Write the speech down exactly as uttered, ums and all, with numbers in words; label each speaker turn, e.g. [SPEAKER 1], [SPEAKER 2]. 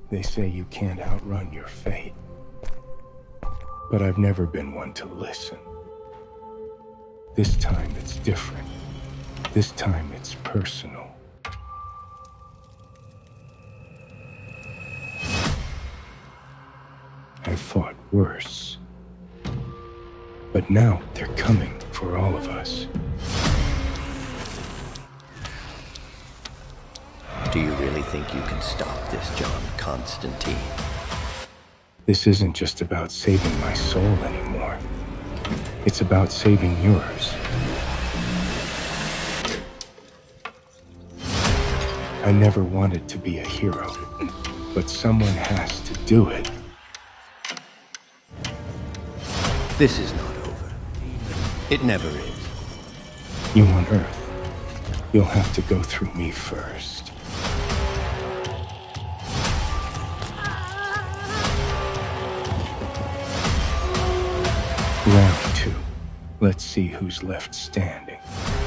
[SPEAKER 1] They say you can't outrun your fate. But I've never been one to listen. This time it's different. This time it's personal. I've fought worse. But now they're coming for all of us.
[SPEAKER 2] Do you really think you can stop this, John Constantine?
[SPEAKER 1] This isn't just about saving my soul anymore. It's about saving yours. I never wanted to be a hero, but someone has to do it.
[SPEAKER 2] This is not over. It never is.
[SPEAKER 1] You on Earth, you'll have to go through me first. Round two. Let's see who's left standing.